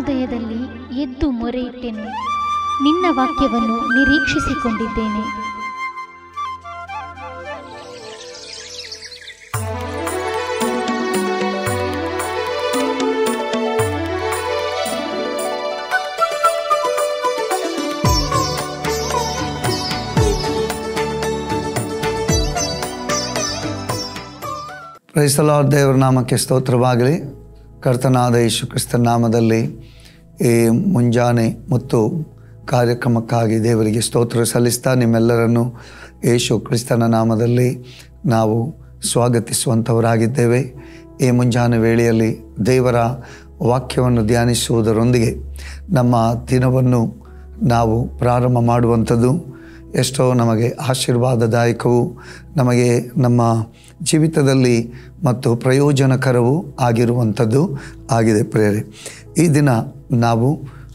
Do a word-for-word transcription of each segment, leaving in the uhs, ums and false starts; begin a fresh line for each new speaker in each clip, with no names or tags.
ಹೃದಯದಲ್ಲಿ ಎದ್ದು ಮೊರೆಯಿಟ್ಟೆನು. ನಿನ್ನ ವಾಕ್ಯವನ್ನು ನಿರೀಕ್ಷಿಸಿಕೊಂಡಿದ್ದೇನೆ.
Price the lord. ದೇವರ ನಾಮಕ್ಕೆ ಸ್ತೋತ್ರವಾಗಲಿ. ಕರ್ತನಾದ ಯೇಸು ಕ್ರಿಸ್ತನ ನಾಮದಲ್ಲಿ ಈ ಮುಂಜಾನೆ ಮತ್ತು ಕಾರ್ಯಕ್ರಮಕ್ಕಾಗಿ ದೇವರಿಗೆ ಸ್ತೋತ್ರ ಸಲ್ಲಿಸ್ತಾ ನಿಮ್ಮೆಲ್ಲರನ್ನು ಯೇಸು ಕ್ರಿಸ್ತನ ನಾಮದಲ್ಲಿ ನಾವು ಸ್ವಾಗತಿಸುವಂಥವರಾಗಿದ್ದೇವೆ. ಈ ಮುಂಜಾನೆ ವೇಳೆಯಲ್ಲಿ ದೇವರ ವಾಕ್ಯವನ್ನು ಧ್ಯಾನಿಸುವುದರೊಂದಿಗೆ ನಮ್ಮ ದಿನವನ್ನು ನಾವು ಪ್ರಾರಂಭ ಮಾಡುವಂಥದ್ದು ಎಷ್ಟೋ ನಮಗೆ ಆಶೀರ್ವಾದದಾಯಕವೂ ನಮಗೆ ನಮ್ಮ ಜೀವಿತದಲ್ಲಿ ಮತ್ತು ಪ್ರಯೋಜನಕರವೂ ಆಗಿರುವಂಥದ್ದು ಆಗಿದೆ. ಪ್ರೇರೆ, ಈ ದಿನ ನಾವು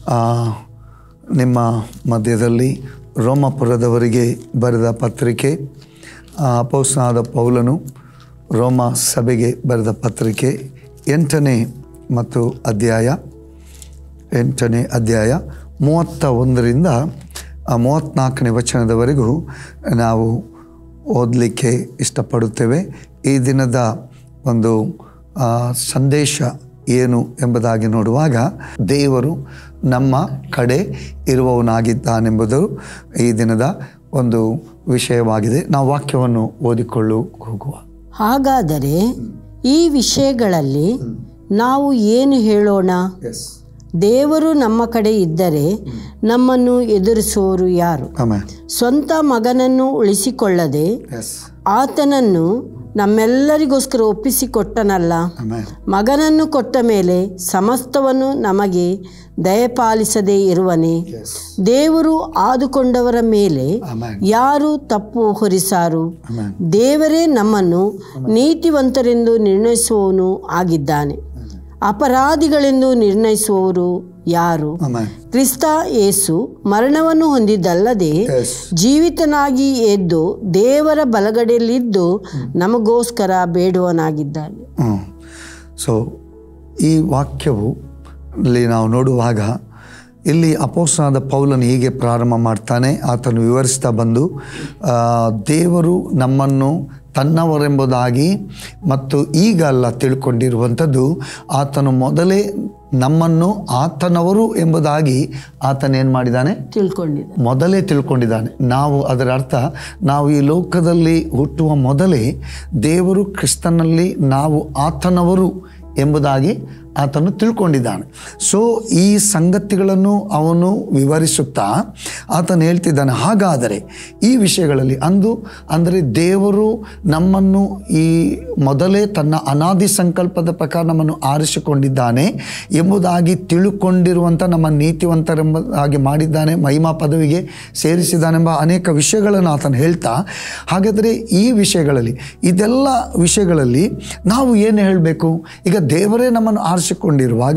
ನಿಮ್ಮ ಮಧ್ಯದಲ್ಲಿ ರೋಮಾಪುರದವರಿಗೆ ಬರೆದ ಪತ್ರಿಕೆ, ಅಪೊಸ್ತಲನಾದ ಪೌಲನು ರೋಮ ಸಭೆಗೆ ಬರೆದ ಪತ್ರಿಕೆ ಎಂಟನೇ ಮತ್ತು ಅಧ್ಯಾಯ ಎಂಟನೇ ಅಧ್ಯಾಯ ಮೂವತ್ತ ಒಂದರಿಂದ ಮೂವತ್ತ್ನಾಲ್ಕನೇ ವಚನದವರೆಗೂ ನಾವು ಓದಲಿಕ್ಕೆ ಇಷ್ಟಪಡುತ್ತೇವೆ. ಈ ದಿನದ ಒಂದು ಸಂದೇಶ ಏನು ಎಂಬುದಾಗಿ ನೋಡುವಾಗ, ದೇವರು ನಮ್ಮ ಕಡೆ ಇರುವವನಾಗಿದ್ದಾನೆಂಬುದು ಈ ದಿನದ ಒಂದು ವಿಷಯವಾಗಿದೆ. ನಾವು ವಾಕ್ಯವನ್ನು ಓದಿಕೊಳ್ಳು ಹೋಗುವ.
ಹಾಗಾದರೆ ಈ ವಿಷಯಗಳಲ್ಲಿ ನಾವು ಏನು ಹೇಳೋಣ? ದೇವರು ನಮ್ಮ ಕಡೆ ಇದ್ದರೆ ನಮ್ಮನ್ನು ಎದುರಿಸುವವರು ಯಾರು? ಸ್ವಂತ ಮಗನನ್ನು ಉಳಿಸಿಕೊಳ್ಳದೆ ಆತನನ್ನು ನಮ್ಮೆಲ್ಲರಿಗೋಸ್ಕರ ಒಪ್ಪಿಸಿಕೊಟ್ಟನಲ್ಲ. ಮಗನನ್ನು ಕೊಟ್ಟ ಮೇಲೆ ಸಮಸ್ತವನ್ನು ನಮಗೆ ದಯಪಾಲಿಸದೇ ಇರುವನೇ? ದೇವರು ಆದುಕೊಂಡವರ ಮೇಲೆ ಯಾರು ತಪ್ಪು ಹೊರಿಸಾರು? ದೇವರೇ ನಮ್ಮನ್ನು ನೀತಿವಂತರೆಂದು ನಿರ್ಣಯಿಸುವವನು ಆಗಿದ್ದಾನೆ. ಅಪರಾಧಿಗಳೆಂದು ನಿರ್ಣಯಿಸುವವರು ಯಾರು? ಕ್ರಿಸ್ತ ಯೇಸು ಮರಣವನ್ನು ಹೊಂದಿದ್ದಲ್ಲದೆ ಜೀವಿತನಾಗಿ ಎದ್ದು ದೇವರ ಬಲಗಡೆಯಲ್ಲಿದ್ದು ನಮಗೋಸ್ಕರ ಬೇಡುವನಾಗಿದ್ದಾನೆ.
ಸೊ ಈ ವಾಕ್ಯವು ಇಲ್ಲಿ ನಾವು ನೋಡುವಾಗ, ಇಲ್ಲಿ ಅಪೊಸ್ತಲನಾದ ಪೌಲನು ಹೀಗೆ ಪ್ರಾರಂಭ ಮಾಡ್ತಾನೆ. ಆತನು ವಿವರಿಸ್ತಾ ಬಂದು, ದೇವರು ನಮ್ಮನ್ನು ತನ್ನವರೆಂಬುದಾಗಿ ಮತ್ತು ಈಗ ಅಲ್ಲ ತಿಳ್ಕೊಂಡಿರುವಂಥದ್ದು, ಆತನು ಮೊದಲೇ ನಮ್ಮನ್ನು ಆತನವರು ಎಂಬುದಾಗಿ ಆತನೇನು ಮಾಡಿದ್ದಾನೆ?
ತಿಳ್ಕೊಂಡಿದ್ದಾನೆ.
ಮೊದಲೇ ತಿಳ್ಕೊಂಡಿದ್ದಾನೆ. ನಾವು ಅದರ ಅರ್ಥ, ನಾವು ಈ ಲೋಕದಲ್ಲಿ ಹುಟ್ಟುವ ಮೊದಲೇ ದೇವರು ಕ್ರಿಸ್ತನಲ್ಲಿ ನಾವು ಆತನವರು ಎಂಬುದಾಗಿ ಆತನು ತಿಳ್ಕೊಂಡಿದ್ದಾನೆ. ಸೊ ಈ ಸಂಗತಿಗಳನ್ನು ಅವನು ವಿವರಿಸುತ್ತಾ ಆತನು ಹೇಳ್ತಿದ್ದಾನೆ, ಹಾಗಾದರೆ ಈ ವಿಷಯಗಳಲ್ಲಿ ಅಂದು ಅಂದರೆ ದೇವರು ನಮ್ಮನ್ನು ಈ ಮೊದಲೇ ತನ್ನ ಅನಾದಿ ಸಂಕಲ್ಪದ ಪ್ರಕಾರ ನಮ್ಮನ್ನು ಆರಿಸಿಕೊಂಡಿದ್ದಾನೆ ಎಂಬುದಾಗಿ ತಿಳುಕೊಂಡಿರುವಂಥ ನಮ್ಮ ನೀತಿವಂತರೆಂಬುದಾಗಿ ಮಾಡಿದ್ದಾನೆ, ಮಹಿಮಾ ಪದವಿಗೆ ಸೇರಿಸಿದ್ದಾನೆಂಬ ಅನೇಕ ವಿಷಯಗಳನ್ನು ಆತನು ಹೇಳ್ತಾ, ಹಾಗಾದರೆ ಈ ವಿಷಯಗಳಲ್ಲಿ ಇದೆಲ್ಲ ವಿಷಯಗಳಲ್ಲಿ ನಾವು ಏನು ಹೇಳಬೇಕು? ಈಗ ದೇವರೇ ನಮ್ಮನ್ನು ಆರಿಸಿಕೊಂಡಿರುವಾಗ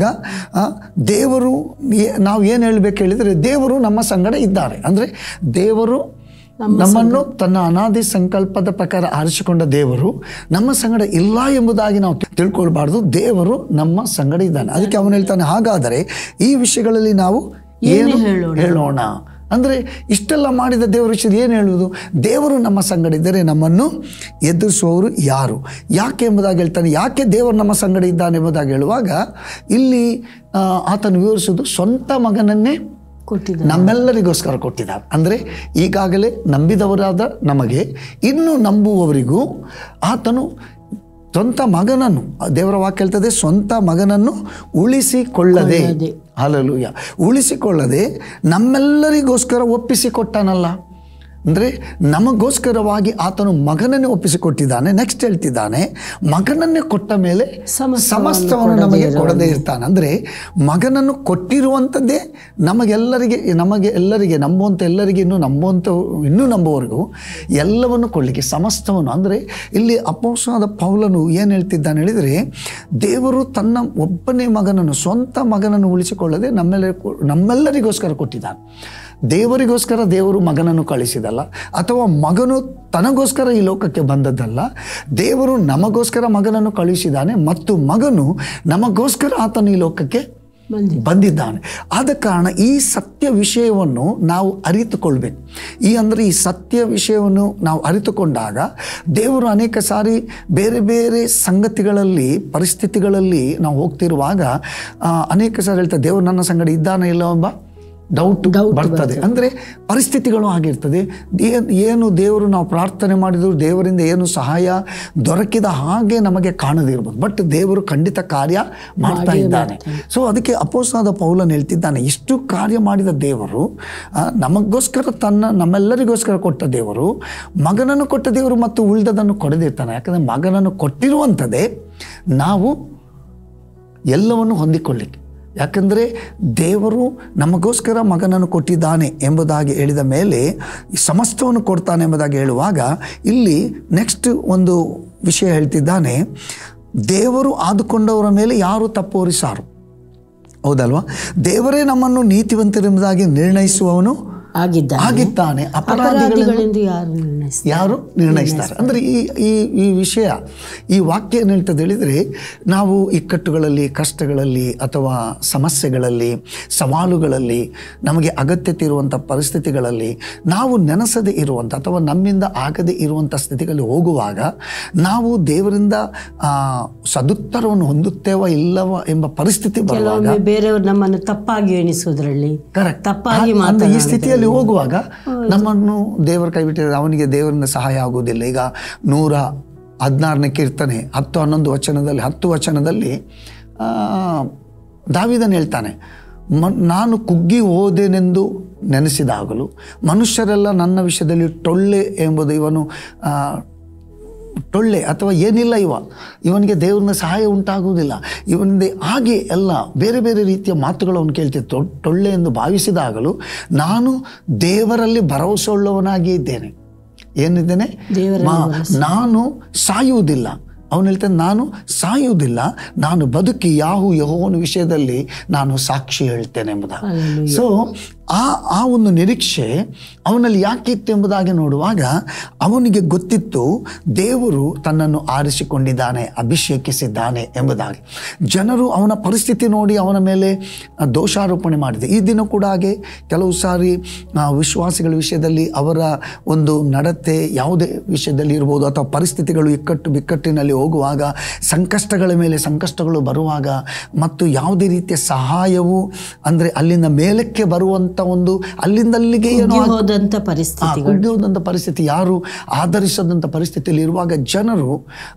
ದೇವರು ನಾವು ಏನು ಹೇಳಬೇಕು ಹೇಳಿದರೆ, ದೇವರು ನಮ್ಮ ಸಂಗಡ ಇದ್ದಾರೆ. ಅಂದರೆ ದೇವರು ನಮ್ಮನ್ನು ತನ್ನ ಅನಾದಿ ಸಂಕಲ್ಪದ ಪ್ರಕಾರ ಆರಿಸಿಕೊಂಡ ದೇವರು ನಮ್ಮ ಸಂಗಡ ಇಲ್ಲ ಎಂಬುದಾಗಿ ನಾವು ತಿಳ್ಕೊಳ್ಬಾರ್ದು. ದೇವರು ನಮ್ಮ ಸಂಗಡ ಇದ್ದಾನೆ. ಅದಕ್ಕೆ ಅವನು ಹೇಳ್ತಾನೆ, ಹಾಗಾದರೆ ಈ ವಿಷಯಗಳಲ್ಲಿ ನಾವು ಏನು ಹೇಳೋಣ? ಅಂದರೆ ಇಷ್ಟೆಲ್ಲ ಮಾಡಿದ ದೇವರ ವಿಷಯ ಏನು ಹೇಳುವುದು? ದೇವರು ನಮ್ಮ ಸಂಗಡ ಇದ್ದರೆ ನಮ್ಮನ್ನು ಎದುರಿಸುವವರು ಯಾರು? ಯಾಕೆ ಎಂಬುದಾಗಿ ಹೇಳ್ತಾನೆ. ಯಾಕೆ ದೇವರು ನಮ್ಮ ಸಂಗಡ ಇದ್ದಾನೆ ಎಂಬುದಾಗಿ ಹೇಳುವಾಗ, ಇಲ್ಲಿ ಆತನು ವಿವರಿಸುವುದು, ಸ್ವಂತ ಮಗನನ್ನೇ
ಕೊಟ್ಟಿದ್ದಾನೆ,
ನಮ್ಮೆಲ್ಲರಿಗೋಸ್ಕರ ಕೊಟ್ಟಿದ್ದಾರೆ. ಅಂದರೆ ಈಗಾಗಲೇ ನಂಬಿದವರಾದ ನಮಗೆ, ಇನ್ನು ನಂಬುವವರಿಗೂ ಆತನು ಸ್ವಂತ ಮಗನನ್ನು, ದೇವರ ವಾಕ್ಯ ಹೇಳ್ತದೆ, ಸ್ವಂತ ಮಗನನ್ನು ಉಳಿಸಿಕೊಳ್ಳದೆ, ಹಲ್ಲೆಲೂಯಾ, ಉಳಿಸಿಕೊಳ್ಳದೆ ನಮ್ಮೆಲ್ಲರಿಗೋಸ್ಕರ ಒಪ್ಪಿಸಿಕೊಟ್ಟನಲ್ಲ. ಅಂದರೆ ನಮಗೋಸ್ಕರವಾಗಿ ಆತನು ಮಗನನ್ನೇ ಒಪ್ಪಿಸಿಕೊಟ್ಟಿದ್ದಾನೆ. ನೆಕ್ಸ್ಟ್ ಹೇಳ್ತಿದ್ದಾನೆ, ಮಗನನ್ನೇ ಕೊಟ್ಟ ಮೇಲೆ ಸಮಸ್ತವನ್ನು ನಮಗೆ ಕೊಡದೇ ಇರ್ತಾನೆ. ಅಂದರೆ ಮಗನನ್ನು ಕೊಟ್ಟಿರುವಂಥದ್ದೇ ನಮಗೆಲ್ಲರಿಗೆ ನಮಗೆ ಎಲ್ಲರಿಗೆ ನಂಬುವಂಥ ಎಲ್ಲರಿಗೆ ಇನ್ನೂ ನಂಬುವಂಥ ಇನ್ನೂ ನಂಬುವವರೆಗೂ ಎಲ್ಲವನ್ನು ಕೊಡಲಿಕ್ಕೆ ಸಮಸ್ತವನ್ನು. ಅಂದರೆ ಇಲ್ಲಿ ಅಪೊಸ್ತಲನಾದ ಪೌಲನು ಏನು ಹೇಳ್ತಿದ್ದಾನೆ ಹೇಳಿದರೆ, ದೇವರು ತನ್ನ ಒಬ್ಬನೇ ಮಗನನ್ನು, ಸ್ವಂತ ಮಗನನ್ನು ಉಳಿಸಿಕೊಳ್ಳದೆ ನಮ್ಮೆಲ್ಲ ನಮ್ಮೆಲ್ಲರಿಗೋಸ್ಕರ ಕೊಟ್ಟಿದ್ದಾನೆ. ದೇವರಿಗೋಸ್ಕರ ದೇವರು ಮಗನನ್ನು ಕಳಿಸಿದಲ್ಲ, ಅಥವಾ ಮಗನು ತನಗೋಸ್ಕರ ಈ ಲೋಕಕ್ಕೆ ಬಂದದ್ದಲ್ಲ. ದೇವರು ನಮಗೋಸ್ಕರ ಮಗನನ್ನು ಕಳುಹಿಸಿದ್ದಾನೆ ಮತ್ತು ಮಗನು ನಮಗೋಸ್ಕರ ಆತನು ಈ ಲೋಕಕ್ಕೆ ಬಂದಿದ್ದಾನೆ. ಆದ ಕಾರಣ ಈ ಸತ್ಯ ವಿಷಯವನ್ನು ನಾವು ಅರಿತುಕೊಳ್ಬೇಕು. ಈ ಅಂದರೆ ಈ ಸತ್ಯ ವಿಷಯವನ್ನು ನಾವು ಅರಿತುಕೊಂಡಾಗ ದೇವರು ಅನೇಕ ಸಾರಿ ಬೇರೆ ಬೇರೆ ಸಂಗತಿಗಳಲ್ಲಿ ಪರಿಸ್ಥಿತಿಗಳಲ್ಲಿ ನಾವು ಹೋಗ್ತಿರುವಾಗ ಅನೇಕ ಸಾರಿ ಹೇಳ್ತಾರೆ, ದೇವರು ನನ್ನ ಸಂಗಡ ಇದ್ದಾನೆ ಇಲ್ಲ ಎಂಬ ಡೌಟ್ ಬರ್ತದೆ. ಅಂದರೆ ಪರಿಸ್ಥಿತಿಗಳು ಆಗಿರ್ತದೆ. ಏನು ದೇವರು ನಾವು ಪ್ರಾರ್ಥನೆ ಮಾಡಿದ್ರು ದೇವರಿಂದ ಏನು ಸಹಾಯ ದೊರಕಿದ ಹಾಗೆ ನಮಗೆ ಕಾಣದಿರ್ಬೋದು, ಬಟ್ ದೇವರು ಖಂಡಿತ ಕಾರ್ಯ ಮಾಡ್ತಾ ಇದ್ದಾನೆ. ಸೊ ಅದಕ್ಕೆ ಅಪೊಸ್ತಲನಾದ ಪೌಲನು ಹೇಳ್ತಿದ್ದಾನೆ, ಇಷ್ಟು ಕಾರ್ಯ ಮಾಡಿದ ದೇವರು, ನಮಗೋಸ್ಕರ ತನ್ನ ನಮ್ಮೆಲ್ಲರಿಗೋಸ್ಕರ ಕೊಟ್ಟ ದೇವರು, ಮಗನನ್ನು ಕೊಟ್ಟ ದೇವರು ಮತ್ತು ಉಳಿದದನ್ನು ಕೊಡದಿರ್ತಾನೆ. ಯಾಕಂದರೆ ಮಗನನ್ನು ಕೊಟ್ಟಿರುವಂಥದ್ದೇ ನಾವು ಎಲ್ಲವನ್ನು ಹೊಂದಿಕೊಳ್ಳಿಕ್ಕೆ. ಯಾಕಂದರೆ ದೇವರು ನಮಗೋಸ್ಕರ ಮಗನನ್ನು ಕೊಟ್ಟಿದ್ದಾನೆ ಎಂಬುದಾಗಿ ಹೇಳಿದ ಮೇಲೆ ಸಮಸ್ತವನ್ನು ಕೊಡ್ತಾನೆ ಎಂಬುದಾಗಿ ಹೇಳುವಾಗ ಇಲ್ಲಿ ನೆಕ್ಸ್ಟ್ ಒಂದು ವಿಷಯ ಹೇಳ್ತಿದ್ದಾನೆ, ದೇವರು ಆದುಕೊಂಡವರ ಮೇಲೆ ಯಾರು ತಪ್ಪು ಹೊರಿಸಾರು. ಹೌದಲ್ವಾ? ದೇವರೇ ನಮ್ಮನ್ನು ನೀತಿವಂತರೆಂಬುದಾಗಿ ನಿರ್ಣಯಿಸುವವನು ಆಗಿದ್ದಾನೆ. ಅಪರಾಧಿಗಳಿಂದ ಯಾರು ನಿರ್ಣಯಿಸ್ತಾರೆ. ಅಂದರೆ ಈ ಈ ಈ ವಿಷಯ, ಈ ವಾಕ್ಯ ಏನು ಹೇಳ್ತದೆ ಹೇಳಿದರೆ, ನಾವು ಇಕ್ಕಟ್ಟುಗಳಲ್ಲಿ, ಕಷ್ಟಗಳಲ್ಲಿ ಅಥವಾ ಸಮಸ್ಯೆಗಳಲ್ಲಿ, ಸವಾಲುಗಳಲ್ಲಿ, ನಮಗೆ ಅಗತ್ಯತೆ ಇರುವಂಥ ಪರಿಸ್ಥಿತಿಗಳಲ್ಲಿ ನಾವು ನೆನೆಸದೇ ಇರುವಂಥ ಅಥವಾ ನಮ್ಮಿಂದ ಆಗದೇ ಇರುವಂಥ ಸ್ಥಿತಿಗಳಲ್ಲಿ ಹೋಗುವಾಗ ನಾವು ದೇವರಿಂದ ಸದುತ್ತರವನ್ನು ಹೊಂದುತ್ತೇವ ಇಲ್ಲವ ಎಂಬ ಪರಿಸ್ಥಿತಿ ಬರುವಾಗ
ಬೇರೆಯವರು ನಮ್ಮನ್ನು ತಪ್ಪಾಗಿ ಎಣಿಸೋದ್ರಲ್ಲಿ
ಕರೆಕ್ಟ್ ತಪ್ಪಾಗಿ ಮಾತ್ರ ಈ ಸ್ಥಿತಿಯಲ್ಲಿ ಹೋಗುವಾಗ ನಮ್ಮನ್ನು ದೇವರು ಕೈ ಬಿಟ್ಟಿದ್ದಾರೆ, ಅವನಿಗೆ ದೇವರಿಂದ ಸಹಾಯ ಆಗುವುದಿಲ್ಲ. ಈಗ ನೂರ ಹದಿನಾರನೇ ಕೀರ್ತನೆ ಹತ್ತು ಹನ್ನೊಂದು ವಚನದಲ್ಲಿ ಹತ್ತು ವಚನದಲ್ಲಿ ದಾವೀದನು ಹೇಳ್ತಾನೆ, ಮ ನಾನು ಕುಗ್ಗಿ ಹೋದೆನೆಂದು ನೆನೆಸಿದಾಗಲೂ ಮನುಷ್ಯರೆಲ್ಲ ನನ್ನ ವಿಷಯದಲ್ಲಿ ಟೊಳ್ಳೆ ಎಂಬುದು ಇವನು ಟೊಳ್ಳೆ ಅಥವಾ ಏನಿಲ್ಲ, ಇವ ಇವನಿಗೆ ದೇವರಿಂದ ಸಹಾಯ ಉಂಟಾಗುವುದಿಲ್ಲ, ಇವನಿಂದ ಹಾಗೆ ಎಲ್ಲ ಬೇರೆ ಬೇರೆ ರೀತಿಯ ಮಾತುಗಳು ಅವನು ಕೇಳ್ತಿತ್ತು. ಟೊಳ್ಳೆ ಎಂದು ಭಾವಿಸಿದಾಗಲೂ ನಾನು ದೇವರಲ್ಲಿ ಭರವಸೆ ಉಳ್ಳವನಾಗಿ ಇದ್ದೇನೆ. ಏನಿದ್ದೇನೆ? ನಾನು ಸಾಯುವುದಿಲ್ಲ. ಅವನು ಹೇಳ್ತಾನೆ, ನಾನು ಸಾಯುವುದಿಲ್ಲ, ನಾನು ಬದುಕಿ ಯಾಹೂ ಯೆಹೋವನ ವಿಷಯದಲ್ಲಿ ನಾನು ಸಾಕ್ಷಿ ಹೇಳ್ತೇನೆ ಎಂಬುದಾಗಿ. ಸೊ ಆ ಆ ಒಂದು ನಿರೀಕ್ಷೆ ಅವನಲ್ಲಿ ಯಾಕಿತ್ತು ಎಂಬುದಾಗಿ ನೋಡುವಾಗ ಅವನಿಗೆ ಗೊತ್ತಿತ್ತು ದೇವರು ತನ್ನನ್ನು ಆರಿಸಿಕೊಂಡಿದ್ದಾನೆ, ಅಭಿಷೇಕಿಸಿದ್ದಾನೆ ಎಂಬುದಾಗಿ. ಜನರು ಅವನ ಪರಿಸ್ಥಿತಿ ನೋಡಿ ಅವನ ಮೇಲೆ ದೋಷಾರೋಪಣೆ ಮಾಡಿದೆ. ಈ ದಿನ ಕೂಡ ಹಾಗೆ ಕೆಲವು ಸಾರಿ ವಿಶ್ವಾಸಿಗಳ ವಿಷಯದಲ್ಲಿ ಅವರ ಒಂದು ನಡತೆ ಯಾವುದೇ ವಿಷಯದಲ್ಲಿ ಇರ್ಬೋದು, ಅಥವಾ ಪರಿಸ್ಥಿತಿಗಳು ಇಕ್ಕಟ್ಟು ಬಿಕ್ಕಟ್ಟಿನಲ್ಲಿ ಹೋಗುವಾಗ, ಸಂಕಷ್ಟಗಳ ಮೇಲೆ ಸಂಕಷ್ಟಗಳು ಬರುವಾಗ, ಮತ್ತು ಯಾವುದೇ ರೀತಿಯ ಸಹಾಯವು ಅಂದರೆ ಅಲ್ಲಿಂದ ಮೇಲಕ್ಕೆ ಬರುವಂಥ ಒಂದು ಅಲ್ಲಿಂದ ಅಲ್ಲಿಗೆ
ಹೋದಂಥ ಪರಿಸ್ಥಿತಿ
ಹೋದಂಥ ಪರಿಸ್ಥಿತಿ, ಯಾರು ಆಧರಿಸದಂಥ ಪರಿಸ್ಥಿತಿಯಲ್ಲಿ ಇರುವಾಗ ಜನರು,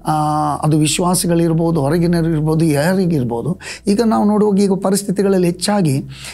ಅದು ವಿಶ್ವಾಸಿಗಳಿರ್ಬೋದು, ಹೊರಗಿನರು ಇರ್ಬೋದು, ಯಾರಿಗಿರ್ಬೋದು, ಈಗ ನಾವು ನೋಡುವಾಗ ಈಗ ಪರಿಸ್ಥಿತಿಗಳಲ್ಲಿ ಹೆಚ್ಚಾಗಿ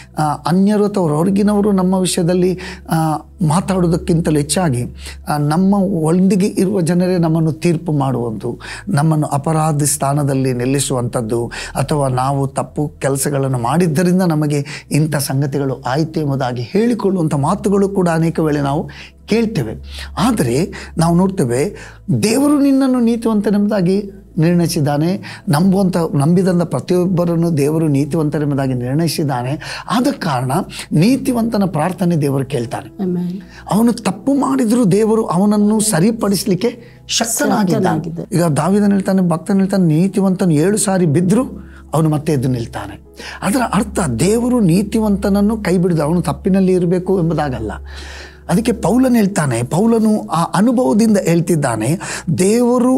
ಅನ್ಯರು ಅಥವಾ ಹೊರಗಿನವರು ನಮ್ಮ ವಿಷಯದಲ್ಲಿ ಮಾತಾಡೋದಕ್ಕಿಂತಲೂ ಹೆಚ್ಚಾಗಿ ನಮ್ಮ ಒಳಗೆ ಇರುವ ಜನರೇ ನಮ್ಮನ್ನು ತೀರ್ಪು ಮಾಡುವುದು, ನಮ್ಮನ್ನು ಅಪರಾಧ ಸ್ಥಾನದಲ್ಲಿ ನಿಲ್ಲಿಸುವಂಥದ್ದು, ಅಥವಾ ನಾವು ತಪ್ಪು ಕೆಲಸಗಳನ್ನು ಮಾಡಿದ್ದರಿಂದ ನಮಗೆ ಇಂಥ ಸಂಗತಿಗಳು ಆಯಿತು ಎಂಬುದಾಗಿ ಹೇಳಿಕೊಳ್ಳುವಂಥ ಮಾತುಗಳು ಕೂಡ ಅನೇಕ ವೇಳೆ ನಾವು ಕೇಳ್ತೇವೆ. ಆದರೆ ನಾವು ನೋಡ್ತೇವೆ ದೇವರು ನಿನ್ನನ್ನು ನೀತಿವಂತನೆಂಬುದಾಗಿ ನಿರ್ಣಯಿಸಿದ್ದಾನೆ. ನಂಬುವಂಥ ನಂಬಿದಂಥ ಪ್ರತಿಯೊಬ್ಬರನ್ನು ದೇವರು ನೀತಿವಂತರೆಂಬುದಾಗಿ ನಿರ್ಣಯಿಸಿದ್ದಾನೆ. ಆದ ಕಾರಣ ನೀತಿವಂತನ ಪ್ರಾರ್ಥನೆ ದೇವರು ಕೇಳ್ತಾನೆ. ಅವನು ತಪ್ಪು ಮಾಡಿದರೂ ದೇವರು ಅವನನ್ನು ಸರಿಪಡಿಸಲಿಕ್ಕೆ ಶಕ್ತನಾಗಿದ್ದಾನೆ. ಈಗ ದಾವೀದನು ಹೇಳ್ತಾನೆ, ಭಕ್ತನು ಹೇಳ್ತಾನೆ, ನೀತಿವಂತನು ಏಳು ಸಾರಿ ಬಿದ್ದರೂ ಅವನು ಮತ್ತೆ ಎದ್ದು ನಿಲ್ತಾನೆ. ಅದರ ಅರ್ಥ ದೇವರು ನೀತಿವಂತನನ್ನು ಕೈ ಬಿಡದು, ಅವನು ತಪ್ಪಿನಲ್ಲಿ ಇರಬೇಕು ಎಂಬುದಾಗಲ್ಲ. ಅದಕ್ಕೆ ಪೌಲನು ಹೇಳ್ತಾನೆ, ಪೌಲನು ಆ ಅನುಭವದಿಂದ ಹೇಳ್ತಿದ್ದಾನೆ, ದೇವರು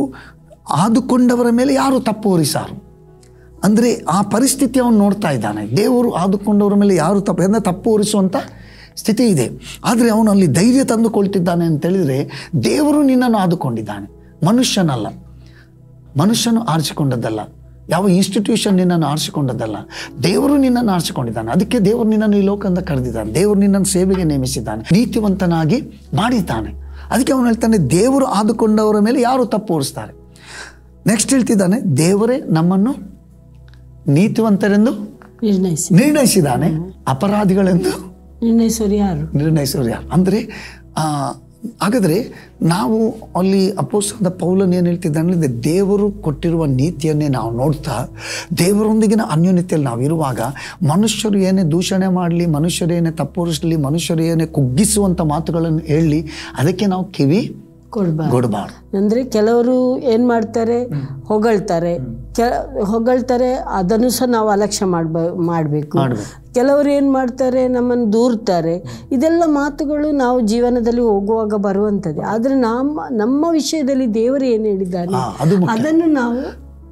ಆದುಕೊಂಡವರ ಮೇಲೆ ಯಾರು ತಪ್ಪು ಹೊರಿಸಾರು. ಅಂದರೆ ಆ ಪರಿಸ್ಥಿತಿ ಅವನು ನೋಡ್ತಾ ಇದ್ದಾನೆ. ದೇವರು ಆದುಕೊಂಡವರ ಮೇಲೆ ಯಾರು ತಪ್ಪು ಅಂದರೆ ತಪ್ಪು ಹೊರಿಸುವಂಥ ಸ್ಥಿತಿ ಇದೆ. ಆದರೆ ಅವನು ಅಲ್ಲಿ ಧೈರ್ಯ ತಂದುಕೊಳ್ತಿದ್ದಾನೆ ಅಂತೇಳಿದರೆ, ದೇವರು ನಿನ್ನನ್ನು ಆದುಕೊಂಡಿದ್ದಾನೆ, ಮನುಷ್ಯನಲ್ಲ, ಮನುಷ್ಯನು ಆರಿಸಿಕೊಂಡದ್ದಲ್ಲ, ಯಾವ ಇನ್ಸ್ಟಿಟ್ಯೂಷನ್ ನಿನ್ನನ್ನು ಆರಿಸಿಕೊಂಡದ್ದಲ್ಲ, ದೇವರು ನಿನ್ನನ್ನು ಆರಿಸಿಕೊಂಡಿದ್ದಾನೆ. ಅದಕ್ಕೆ ದೇವರು ನಿನ್ನನ್ನು ಈ ಲೋಕದಿಂದ ಕರೆದಿದ್ದಾನೆ, ದೇವರು ನಿನ್ನನ್ನು ಸೇವೆಗೆ ನೇಮಿಸಿದ್ದಾನೆ, ನೀತಿವಂತನಾಗಿ ಮಾಡಿದ್ದಾನೆ. ಅದಕ್ಕೆ ಅವನು ಹೇಳ್ತಾನೆ, ದೇವರು ಆದುಕೊಂಡವರ ಮೇಲೆ ಯಾರು ತಪ್ಪು ಹೊರಿಸ್ತಾರೆ. ನೆಕ್ಸ್ಟ್ ಹೇಳ್ತಿದ್ದಾನೆ, ದೇವರೇ ನಮ್ಮನ್ನು ನೀತಿವಂತರೆಂದು
ನಿರ್ಣಯಿಸಿ
ನಿರ್ಣಯಿಸಿದ್ದಾನೆ, ಅಪರಾಧಿಗಳೆಂದು
ನಿರ್ಣಯಿಸೋರು ಯಾರು
ನಿರ್ಣಯಿಸೋರು ಯಾರು ಅಂದರೆ ಹಾಗಾದರೆ ನಾವು ಅಲ್ಲಿ ಅಪೊಸ್ತಲನಾದ ಪೌಲನು ಏನು ಹೇಳ್ತಿದ್ದಾನೆ, ದೇವರು ಕೊಟ್ಟಿರುವ ನೀತಿಯನ್ನೇ ನಾವು ನೋಡ್ತಾ ದೇವರೊಂದಿಗಿನ ಅನ್ಯೋನ್ಯತೆಯಲ್ಲಿ ನಾವು ಇರುವಾಗ, ಮನುಷ್ಯರು ಏನೇ ದೂಷಣೆ ಮಾಡಲಿ, ಮನುಷ್ಯರು ಏನೇ ತಪ್ಪು ಹೊರಿಸಲಿ, ಮನುಷ್ಯರು ಏನೇ ಕುಗ್ಗಿಸುವಂಥ ಮಾತುಗಳನ್ನು ಹೇಳಲಿ, ಅದಕ್ಕೆ ನಾವು ಕಿವಿ
ಕೊಡ್ಬಾರ್ದು.
ಕೊಡಬಾರ್ದು.
ಅಂದ್ರೆ ಕೆಲವರು ಏನ್ ಮಾಡ್ತಾರೆ, ಹೊಗಳ್ತಾರೆ ಕೆ ಹೊಗಳ್ತಾರೆ ಅದನ್ನು ಸಹ ನಾವು ಅಲಕ್ಷ್ಯ ಮಾಡ್ಬ ಮಾಡಬೇಕು. ಕೆಲವರು ಏನು ಮಾಡ್ತಾರೆ, ನಮ್ಮನ್ನು ದೂರ್ತಾರೆ. ಇದೆಲ್ಲ ಮಾತುಗಳು ನಾವು ಜೀವನದಲ್ಲಿ ಹೋಗುವಾಗ ಬರುವಂಥದ್ದು. ಆದರೆ ನಮ್ಮ ನಮ್ಮ ವಿಷಯದಲ್ಲಿ ದೇವರು ಏನು ಹೇಳಿದ್ದಾನೆ ಅದನ್ನು ನಾವು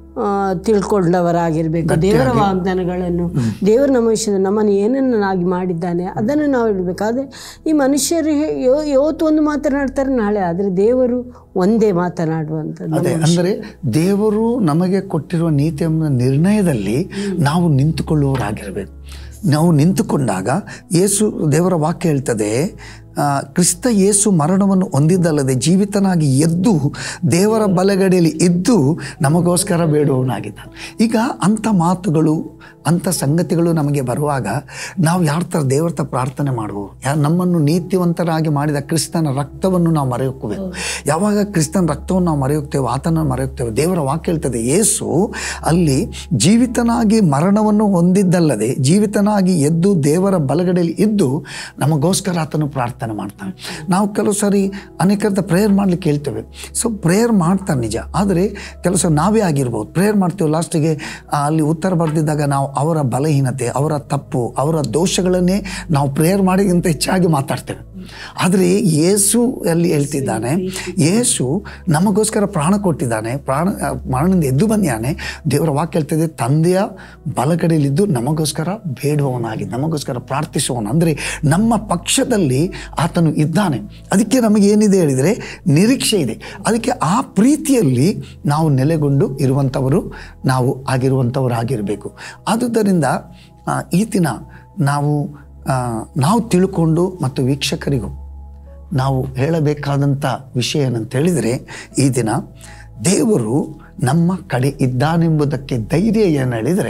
ತಿಳ್ಕೊಂಡವರಾಗಿರ್ಬೇಕು. ದೇವರ ವಾಗ್ದಾನಗಳನ್ನು, ದೇವರು ನಮ್ಮ ವಿಷಯದಲ್ಲಿ ನಮ್ಮನ್ನು ಏನನ್ನಾಗಿ ಮಾಡಿದ್ದಾನೆ ಅದನ್ನು ನಾವು ಇಡಬೇಕು. ಆದರೆ ಈ ಮನುಷ್ಯರು ಇವತ್ತು ಒಂದು ಮಾತನಾಡ್ತಾರೆ, ನಾಳೆ ಆದರೆ ದೇವರು ಒಂದೇ ಮಾತನಾಡುವಂಥದ್ದು.
ಅದೇ ಅಂದರೆ ದೇವರು ನಮಗೆ ಕೊಟ್ಟಿರುವ ನೀತಿ ಎಂಬ ನಿರ್ಣಯದಲ್ಲಿ ನಾವು ನಿಂತುಕೊಳ್ಳುವವರಾಗಿರಬೇಕು. ನಾವು ನಿಂತುಕೊಂಡಾಗ ಯೇಸು, ದೇವರ ವಾಕ್ಯ ಹೇಳ್ತದೆ, ಕ್ರಿಸ್ತ ಯೇಸು ಮರಣವನ್ನು ಹೊಂದಿದ್ದಲ್ಲದೆ ಜೀವಿತನಾಗಿ ಎದ್ದು ದೇವರ ಬಲಗಡೆಯಲ್ಲಿ ಇದ್ದು ನಮಗೋಸ್ಕರ ಬೇಡುವವನಾಗಿದ್ದಾನೆ. ಈಗ ಅಂಥ ಮಾತುಗಳು, ಅಂಥ ಸಂಗತಿಗಳು ನಮಗೆ ಬರುವಾಗ ನಾವು ಯಾರ ಥರ ದೇವರ ಥರ ಪ್ರಾರ್ಥನೆ ಮಾಡುವು? ಯಾ ನಮ್ಮನ್ನು ನೀತಿವಂತರಾಗಿ ಮಾಡಿದ ಕ್ರಿಸ್ತನ ರಕ್ತವನ್ನು ನಾವು ಮರೆಯೋಕ್ಕೋಬೇಕು. ಯಾವಾಗ ಕ್ರಿಸ್ತನ ರಕ್ತವನ್ನು ನಾವು ಮರೆಯೋಗ್ತೇವೆ, ಆತನ ಮರೆಯೋಗ್ತೇವೆ. ದೇವರ ವಾಕ್ಯ ಹೇಳ್ತದೆ, ಯೇಸು ಅಲ್ಲಿ ಜೀವಿತನಾಗಿ ಮರಣವನ್ನು ಹೊಂದಿದ್ದಲ್ಲದೆ ಜೀವಿತನಾಗಿ ಎದ್ದು ದೇವರ ಬಲಗಡೆಯಲ್ಲಿ ಇದ್ದು ನಮಗೋಸ್ಕರ ಆತನು ಪ್ರಾರ್ಥನೆ ಮಾಡ್ತಾನೆ. ನಾವು ಕೆಲವು ಸಾರಿ ಅನೇಕರದ ಪ್ರೇಯರ್ ಮಾಡ್ಲಿಕ್ಕೆ ಹೇಳ್ತೇವೆ. ಸೊ ಪ್ರೇಯರ್ ಮಾಡ್ತಾನೆ ನಿಜ, ಆದರೆ ಕೆಲವು ಸಲ ನಾವೇ ಆಗಿರ್ಬೋದು ಪ್ರೇಯರ್ ಮಾಡ್ತೇವೆ, ಲಾಸ್ಟಿಗೆ ಅಲ್ಲಿ ಉತ್ತರ ಬರೆದಿದ್ದಾಗ ನಾವು ಅವರ ಬಲಹೀನತೆ, ಅವರ ತಪ್ಪು, ಅವರ ದೋಷಗಳನ್ನೇ ನಾವು ಪ್ರೇಯರ್ ಮಾಡಿಗಿಂತ ಹೆಚ್ಚಾಗಿ ಮಾತಾಡ್ತೇವೆ. ಆದರೆ ಯೇಸು ಅಲ್ಲಿ ಹೇಳ್ತಿದ್ದಾನೆ, ಯೇಸು ನಮಗೋಸ್ಕರ ಪ್ರಾಣ ಕೊಟ್ಟಿದ್ದಾನೆ, ಪ್ರಾಣ ಮರಣದಿಂದ ಎದ್ದು ಬಂದಿದ್ದಾನೆ. ದೇವರ ವಾಕ್ಯ ಹೇಳ್ತಿದೆ, ತಂದೆಯ ಬಲಗಡೆಯಲ್ಲಿದ್ದು ನಮಗೋಸ್ಕರ ಬೇಡುವವನಾಗಿ ನಮಗೋಸ್ಕರ ಪ್ರಾರ್ಥಿಸುವವನು. ಅಂದರೆ ನಮ್ಮ ಪಕ್ಷದಲ್ಲಿ ಆತನು ಇದ್ದಾನೆ. ಅದಕ್ಕೆ ನಮಗೆ ಏನಿದೆ ಹೇಳಿದರೆ ನಿರೀಕ್ಷೆ ಇದೆ. ಅದಕ್ಕೆ ಆ ಪ್ರೀತಿಯಲ್ಲಿ ನಾವು ನೆಲೆಗೊಂಡು ಇರುವಂಥವರು ನಾವು ಆಗಿರುವಂಥವರು ಆಗಿರಬೇಕು. ಆದುದರಿಂದ ಈ ದಿನ ನಾವು ನಾವು ತಿಳ್ಕೊಂಡು ಮತ್ತು ವೀಕ್ಷಕರಿಗೂ ನಾವು ಹೇಳಬೇಕಾದಂಥ ವಿಷಯ ಏನಂತ ಹೇಳಿದರೆ, ಈ ದಿನ ದೇವರು ನಮ್ಮ ಕಡೆ ಇದ್ದಾನೆಂಬುದಕ್ಕೆ ಧೈರ್ಯ ಏನು ಹೇಳಿದರೆ,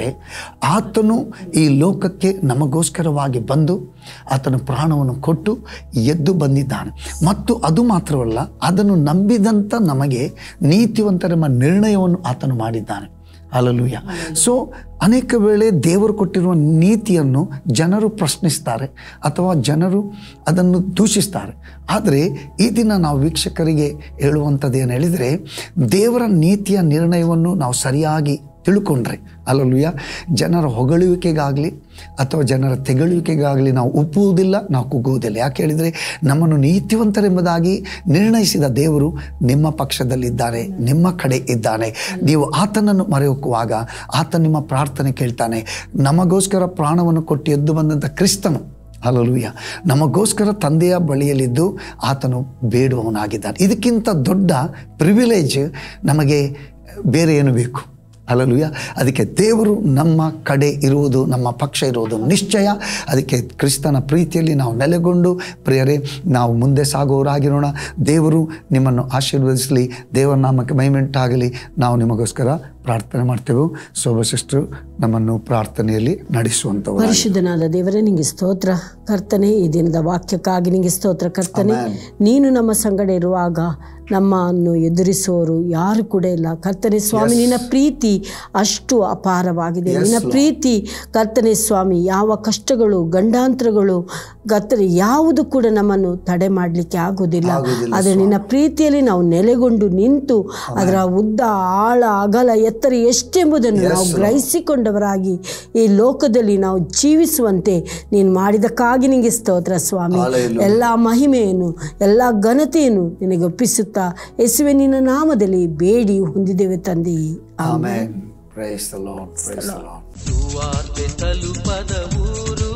ಆತನು ಈ ಲೋಕಕ್ಕೆ ನಮಗೋಸ್ಕರವಾಗಿ ಬಂದು ಆತನ ಪ್ರಾಣವನ್ನು ಕೊಟ್ಟು ಎದ್ದು ಬಂದಿದ್ದಾನೆ. ಮತ್ತು ಅದು ಮಾತ್ರವಲ್ಲ, ಅದನ್ನು ನಂಬಿದಂಥ ನಮಗೆ ನೀತಿವಂತರೆಂಬ ನಿರ್ಣಯವನ್ನು ಆತನು ಮಾಡಿದ್ದಾನೆ. ಹಲ್ಲೆಲೂಯಾ. ಸೊ ಅನೇಕ ವೇಳೆ ದೇವರು ಕೊಟ್ಟಿರುವ ನೀತಿಯನ್ನು ಜನರು ಪ್ರಶ್ನಿಸ್ತಾರೆ ಅಥವಾ ಜನರು ಅದನ್ನು ದೂಷಿಸ್ತಾರೆ. ಆದರೆ ಈ ದಿನ ನಾವು ವೀಕ್ಷಕರಿಗೆ ಹೇಳುವಂಥದ್ದು ಏನು ಹೇಳಿದರೆ, ದೇವರ ನೀತಿಯ ನಿರ್ಣಯವನ್ನು ನಾವು ಸರಿಯಾಗಿ ತಿಳ್ಕೊಂಡ್ರೆ, ಹಲ್ಲೆಲೂಯಾ, ಜನರ ಹೊಗಳುವಿಕೆಗಾಗಲಿ ಅಥವಾ ಜನರ ತೆಗಳುವಿಕೆಗಾಗಲಿ ನಾವು ಒಪ್ಪುವುದಿಲ್ಲ, ನಾವು ಕುಗ್ಗುವುದಿಲ್ಲ. ಯಾಕೆ ಹೇಳಿದರೆ, ನಮ್ಮನ್ನು ನೀತಿವಂತರೆಂಬುದಾಗಿ ನಿರ್ಣಯಿಸಿದ ದೇವರು ನಿಮ್ಮ ಪಕ್ಷದಲ್ಲಿದ್ದಾನೆ, ನಿಮ್ಮ ಕಡೆ ಇದ್ದಾನೆ. ನೀವು ಆತನನ್ನು ಮರೆಯೋಕ್ಕುವಾಗ ಆತ ನಿಮ್ಮ ಪ್ರಾರ್ಥನೆ ಕೇಳ್ತಾನೆ. ನಮಗೋಸ್ಕರ ಪ್ರಾಣವನ್ನು ಕೊಟ್ಟು ಎದ್ದು ಬಂದಂಥ ಕ್ರಿಸ್ತನು, ಹಲ್ಲೆಲೂಯಾ, ನಮಗೋಸ್ಕರ ತಂದೆಯ ಬಳಿಯಲ್ಲಿದ್ದು ಆತನು ಬೇಡುವವನಾಗಿದ್ದಾನೆ. ಇದಕ್ಕಿಂತ ದೊಡ್ಡ ಪ್ರಿವಿಲೇಜ್ ನಮಗೆ ಬೇರೆ ಏನು ಬೇಕು? ಹಲ್ಲೆಲೂಯಾ. ಅದಕ್ಕೆ ದೇವರು ನಮ್ಮ ಕಡೆ ಇರುವುದು, ನಮ್ಮ ಪಕ್ಷ ಇರುವುದು ನಿಶ್ಚಯ. ಅದಕ್ಕೆ ಕ್ರಿಸ್ತನ ಪ್ರೀತಿಯಲ್ಲಿ ನಾವು ನೆಲೆಗೊಂಡು ಪ್ರಿಯರೇ ನಾವು ಮುಂದೆ ಸಾಗುವವರಾಗಿರೋಣ. ದೇವರು ನಿಮ್ಮನ್ನು ಆಶೀರ್ವದಿಸಲಿ. ದೇವರ ನಾಮಕ್ಕೆ ಮಹಿಮೆಯುಂಟಾಗಲಿ. ನಾವು ನಿಮಗೋಸ್ಕರ ಪ್ರಾರ್ಥನೆ ಮಾಡ್ತೇವೆ. ಶೋಭಾ ಸಿಸ್ಟರ್ ನಮ್ಮನ್ನು ಪ್ರಾರ್ಥನೆಯಲ್ಲಿ ನಡೆಸುವಂಥವರು.
ಪರಿಶುದ್ಧನಾದ ದೇವರೇ, ನಿಂಗೆ ಸ್ತೋತ್ರ ಕರ್ತನೆ. ಈ ದಿನದ ವಾಕ್ಯಕ್ಕಾಗಿ ನಿಂಗೆ ಸ್ತೋತ್ರ ಕರ್ತನೆ. ನೀನು ನಮ್ಮ ಸಂಗಡ ಇರುವಾಗ ನಮ್ಮನ್ನು ಎದುರಿಸುವವರು ಯಾರು ಕೂಡ ಇಲ್ಲ ಕರ್ತನೆ ಸ್ವಾಮಿ. ನಿನ್ನ ಪ್ರೀತಿ ಅಷ್ಟು ಅಪಾರವಾಗಿದೆ. ನಿನ್ನ ಪ್ರೀತಿ ಕರ್ತನೆ ಸ್ವಾಮಿ, ಯಾವ ಕಷ್ಟಗಳು ಗಂಡಾಂತರಗಳು ಕರ್ತನೆ ಯಾವುದು ಕೂಡ ನಮ್ಮನ್ನು ತಡೆ ಮಾಡಲಿಕ್ಕೆ ಆಗೋದಿಲ್ಲ. ಆದರೆ ನಿನ್ನ ಪ್ರೀತಿಯಲ್ಲಿ ನಾವು ನೆಲೆಗೊಂಡು ನಿಂತು ಅದರ ಉದ್ದ, ಆಳ, ಅಗಲ, ಎತ್ತರ ಎಷ್ಟೆಂಬುದನ್ನು ನಾವು ಗ್ರಹಿಸಿಕೊಂಡವರಾಗಿ ಈ ಲೋಕದಲ್ಲಿ ನಾವು ಜೀವಿಸುವಂತೆ ನೀನು ಮಾಡಿದಕ್ಕಾಗಿ ನಿನಗೆ ಸ್ತೋತ್ರ ಸ್ವಾಮಿ. ಎಲ್ಲ ಮಹಿಮೆಯನ್ನು ಎಲ್ಲ ಘನತೆಯನ್ನು ನಿನಗೆ ಒಪ್ಪಿಸುತ್ತಾ ಯೇಸುವೆ ನಿನ್ನ ನಾಮದಲ್ಲಿ ಬೇಡಿ ಹೊಂದಿದ್ದೇವೆ ತಂದೆ.
Amen. Praise the lord. Praise the lord.
ಸುವಾರ್ತೆ ತಲುಪದ ಊರು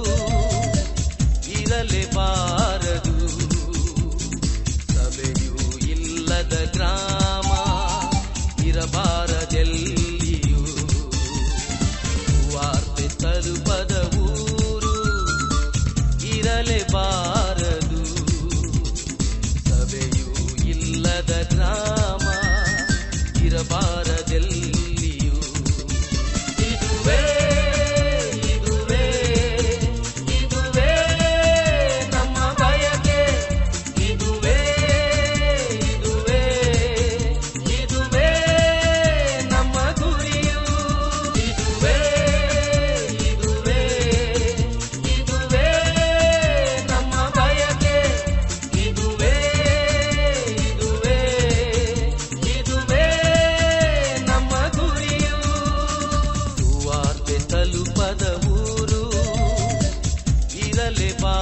ಇರಲೇಬಾರದು, ಸಭೆಯೂ ಇಲ್ಲದ ಗ್ರಾಮ ಇರಬಾರದೆಲ್ಲಿಯೂ. ಸುವಾರ್ತೆ ತಲುಪದ ಊರು ಇರಲೇಬಾರದು, ಸಭೆಯೂ ಇಲ್ಲದ ಗ್ರಾಮ ಇರಬಾರದೆಲ್ಲಿಯೂ. ಇದುವೇ ಇದುವೇ ಇದುವೇ ನಮ್ಮ ಬಯಕೆ, ಇದುವೇ ಇದುವೇ ಇದುವೇ ನಮ್ಮ ಗುರಿಯು. ಇದುವೇ ಇದುವೇ ಇದುವೇ ನಮ್ಮ ಬಯಕೆ, ಇದುವೇ ಇದುವೇ ಕೂಡಲೇ ಬಾ